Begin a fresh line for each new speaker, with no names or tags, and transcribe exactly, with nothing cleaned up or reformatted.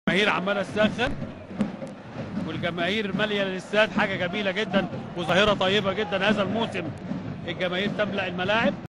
الجماهير عماله تسخن والجماهير ماليه الاستاد، حاجه جميله جدا وظاهره طيبه جدا. هذا الموسم الجماهير تملأ الملاعب.